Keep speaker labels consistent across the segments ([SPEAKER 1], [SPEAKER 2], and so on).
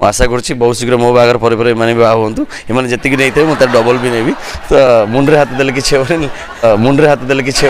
[SPEAKER 1] आशा करुँच बहुत शीघ्र मो बागर पर मैंने बाहा हूँ एम जी नहीं मुझे डबल भी नेबी तो मुंडे हाथ देले किसी मुंडे हाथ देले किसी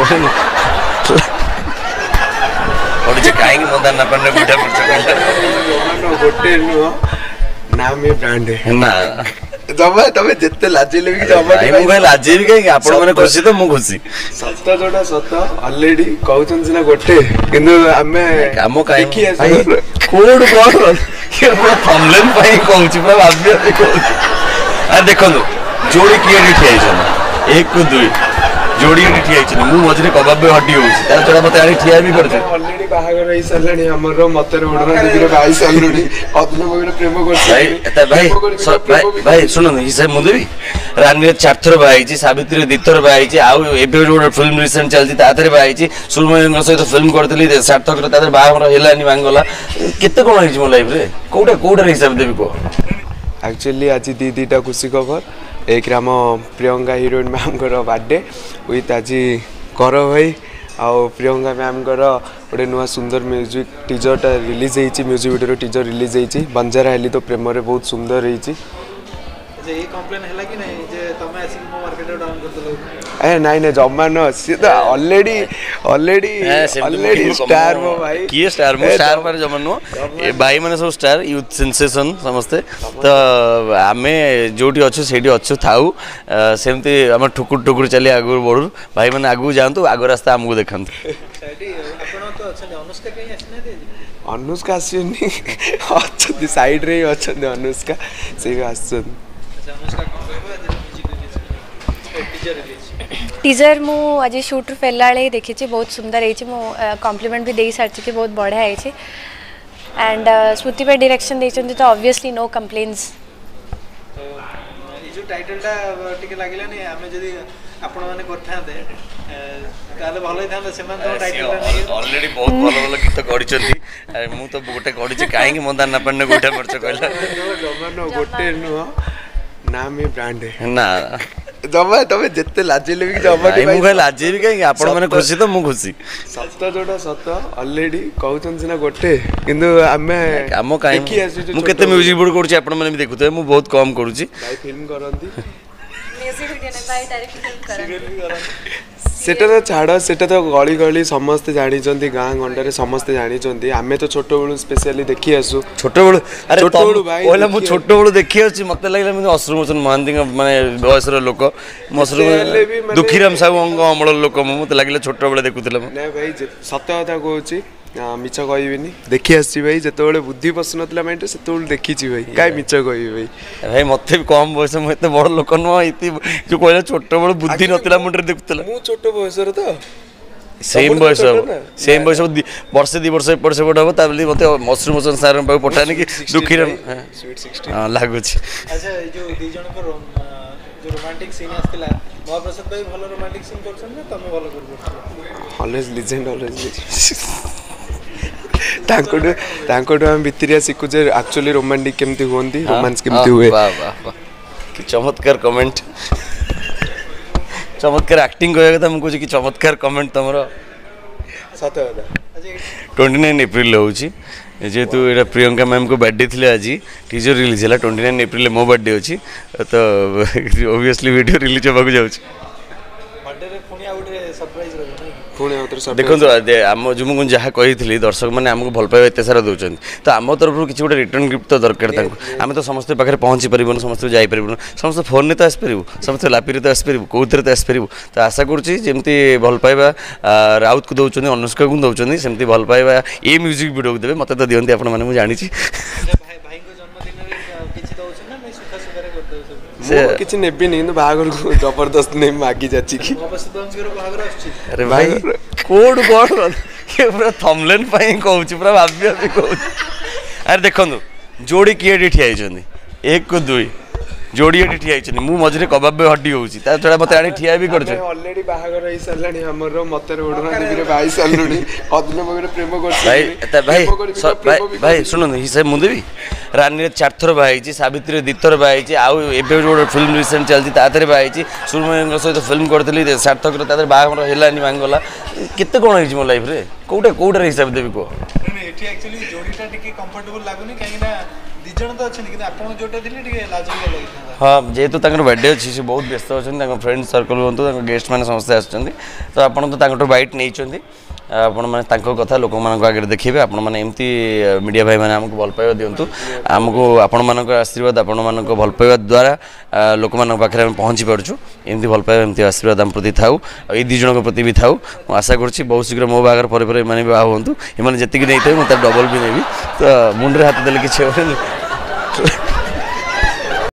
[SPEAKER 1] कहीं मदार ना पाने बुढ़ा
[SPEAKER 2] गोटे नुह नाम ब्रांड ना जमा तमे जत्ते लाजिले भी जमा
[SPEAKER 1] मैं लाजी भी कहीं आपण माने खुशी तो मु खुशी
[SPEAKER 2] सत जोटा सत ऑलरेडी कहउछन सिना गोटे किंतु हमें
[SPEAKER 1] काम काई
[SPEAKER 2] देखि आसे
[SPEAKER 1] कोड कोड के थंबनेल पई कहउछि पूरा भाबियो आ देखंदो जोड़ी किए ठिया छन 1 को 2 जोड़ी ठिया छन मु मझरे कबाब बे हड्डी होछि तार चोरा मते आनी ठिया भी करछ
[SPEAKER 2] ऑलरेडी बाहागर रही सलणी हमर मते ओडरा दिदिरे भाई सलणी अदन मगर प्रेम करछ
[SPEAKER 1] भाई सुनो इसे मुदे भी रानी चार थर बाई सावित्री 2 थर बाई आउ एबे जो फिल्म रिसेंट चलती ताथरे बाई सुरमयन सहित फिल्म करतली सार्थक ताथरे बाहागर हेलानी मांगला केते कोन हिज मो लाइफ रे कोडा हिसाब देबी को
[SPEAKER 2] एक्चुअली आज दीदीटा खुशी खबर एक राम प्रियंका हीरोइन मैम को बर्थडे विथ आज कर भाई आउ प्रियंका मैम को गोटे नुआ सुंदर म्यूजिक टीजरटा रिलीज होती म्यूजिक वीडियो टीजर रिलीज होती बंजारा हेली तो प्रेम रे बहुत सुंदर होती ए नाइ ना जम्मा न सी तो ऑलरेडी स्टार मो भाई
[SPEAKER 1] किए स्टार मो स्टार पर जम्मा नो ए भाई माने सब स्टार यूथ सेंसेशन समस्ते तो आमे जोटी अच्छु सेठी अच्छु थाउ सेमती हम ठुकुर ठुकुर चली आगु बढु भाई माने आगु जानतु आगु रास्ता हमगु देखंतु
[SPEAKER 3] आपण तो अच्छा अनुष्का कहीं आसना दे
[SPEAKER 2] अनुष्का आसनी अच्छा साइड रे अच्छा अनुष्का से आसन
[SPEAKER 3] अनुष्का कौन कहबो टीजर रिलीज
[SPEAKER 4] टीजर मु आज शूट फेला देखी बहुत सुंदर है मु कॉम्प्लीमेंट भी दे सारी बहुत बढ़िया है एंड स्मृति पे डायरेक्शन देछन तो ऑब्वियसली नो कंप्लेन्स
[SPEAKER 3] तो ये जो टाइटलटा टिके लागिला नै हमें जदी आपण माने करथांते ताले भलै थांते सेमान तो टाइटलटा नै
[SPEAKER 1] ऑलरेडी बहुत भलो गीत गडिचंती मु तो गोटे गडिचे काहे कि मंदार ना पन्ने गोटे परछ कहला
[SPEAKER 2] जमानो गोटे नु नाम ब्रांड
[SPEAKER 1] ना
[SPEAKER 2] जमा तमे जत्ते लाजिले भी जमा
[SPEAKER 1] मु कह लाजी भी कहीं आपण माने खुशी तो मु खुशी
[SPEAKER 2] सत जोटा सत ऑलरेडी कहउछन सिना गोटे किंतु हमें
[SPEAKER 1] काम काई मु केते म्यूजिक वीडियो करछि आपण माने भी देखुते मु बहुत कम करूछि
[SPEAKER 2] भाई फिल्म करंती
[SPEAKER 4] म्यूजिक वीडियो ने भाई डायरेक्ट फिल्म करंती
[SPEAKER 2] सेटा तो छाड़ सेटा तो गली गली समस्ते जानी गाँ गंडे समस्ते जानी आमे तो छोट बेलू स्पेशली देखी आसु
[SPEAKER 1] छोट बेलू अरे छोट बेलू भाई ओला मु छोट बेलू देखी आछि मते लागला मु अश्रु मोचन महांती माने बयसर लोक मसरु दुखीराम साहू अंग अमल लोक मते लागला छोट बेलू देखुतला
[SPEAKER 2] नै भाई सत्य कथा कहूची मिछ कहबिनी देखी आसी भाई जेतबेले बुद्धि पसु नतला माइंड सेतबेले देखीची भाई काय मिछ कहबी भाई
[SPEAKER 1] भाई मते भी कम बयस म एते बड़ लोक न इति जो कहला छोट बेलू बुद्धि नतला मुंडे देखुतला
[SPEAKER 2] मु छोट बयसर तो
[SPEAKER 1] सेम बयस वर्ष 2 वर्ष एपट सेपट हम ताबली मते मशरूम मोचन सार पाक पठानी कि दुखीराम
[SPEAKER 2] स्वीट 16
[SPEAKER 1] हां लागुची
[SPEAKER 3] अच्छा जो दी जण को जो रोमांटिक सीन आस्तिला महाप्रसाद भाई भलो रोमांटिक सीन करछन ना तमे भलो करबो
[SPEAKER 2] ऑलवेज लेजेंड ऑलवेज तांकोटो हम भितरिया सिखु जे एक्चुअली रोमांटिक केमती होंदी रोमांस केमती हुए
[SPEAKER 1] वाह वाह वाह कि चमत्कार कमेंट चमत्कार एक्टिंग कहे कथा मुझे कि चमत्कार कमेंट तमरो
[SPEAKER 2] सत कथा
[SPEAKER 1] 29 एप्रिल होची जेतु एटा प्रियंका मैम को बर्थडे थिले आज टीजर रिलीज हला 29 एप्रिल मो बर्थडे अछि तो ऑब्वियसली वीडियो रिलीज होबा जाउछि
[SPEAKER 3] बर्थडे रे पुनी आउटे सरप्राइज रहबो नै
[SPEAKER 2] पुणी आउटर
[SPEAKER 1] देखो आम जो मुझे जहाँ कही दर्शक मैंने आमको भल पाइबा एत सारा दौरान तो आम तरफ किसी गोटे रिटर्न गिफ्ट तो दरकार आम तो समस्त पाखे पहुँची पार्बन समस्त जापर समस्त फोन में तो आसपारू समस्त लापी तो आसपारू कौन तो आसपारू तो आशा करुँची भल पाइबा राउत को दौरान अनुष्का को दौरान सेमती भल पाइबा ये म्यूजिक वीडियो देवे मत तो दिखती आप जानी
[SPEAKER 2] किछि नेबी नहीं तो बागर को जबरदस्त नहीं मागी जाची की
[SPEAKER 1] अरे भाई कोड कोड के पूरा थंबनेल पई कहउछि पूरा भाबियो भी कहउछि अरे देखंदो जोड़ी किए ठिया छथि 1 को 2 जोड़ी एठी ठिया छथि मु मझरे कबाब बे हड्डी होछि ता छोड़ा मते आनी ठिया भी करछ
[SPEAKER 2] ऑलरेडी बाहागर रही सलणी हमर मते ओडना दिबिरे भाई सलणी अदन मगर प्रेम करछ
[SPEAKER 1] भाई एता भाई सुनो हिसाब मुदे भी रानी 4 थर बाई सावित्री 2 थर बाई आउ एबे जो फिल्म रिसेंट चलती ताथरे बाई सुरमयन सहित फिल्म करतली सार्थक ताथरे बाहागर हेलानी मांगला केते कोन हिज मो लाइफ रे कोडा हिसाब देबी को
[SPEAKER 3] नै एठी एक्चुअली जोडीटा टिके कंफर्टेबल लागुनी काहे ना दी जण तो अच्छे कि आपन जोटा दिले टिके लाज लगी था
[SPEAKER 1] हाँ जेहेतु बर्थडे अच्छी से बहुत व्यस्त अच्छा फ्रेंड सर्कल हूँ गेस्ट मैंने समस्ते आसुँच तो आपड़ तो बैट नहीं आपण मैंने कथा लोक मान आगे देखिए आपण मैंने एमती मीडिया भाई मैंने आमको भल पाइबा दिंतु आमको आपण मान आशीर्वाद आपण मान भल पाइबा द्वारा लोक मान पाखे पहुँची पार्छु एमती भल पाइबा एमती आशीर्वाद आम प्रति थाउ ये दी जन प्रति भी थाउ आशा करुँच बहुत शीघ्र मो बाहर पर मैंने बाहा हूँ इमान जी नहीं मुझे डबल भी नेबी तो मुंडे हाथ देले कि